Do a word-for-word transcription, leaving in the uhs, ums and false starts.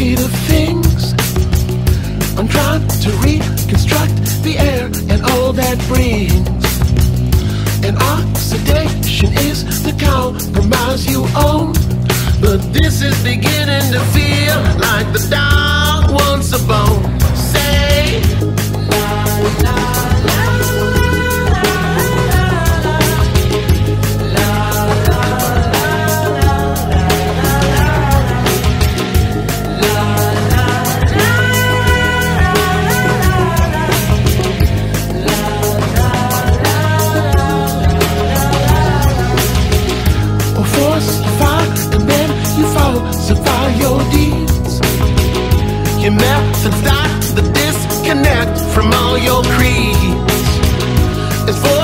state of things. I'm trying to reconstruct the air and all that brings. And oxidation is the compromise you own. But this is beginning to feel like the dog wants a bone. Say, la, la, la. Falsify your deeds. Your methods start the disconnect from all your creeds. It's for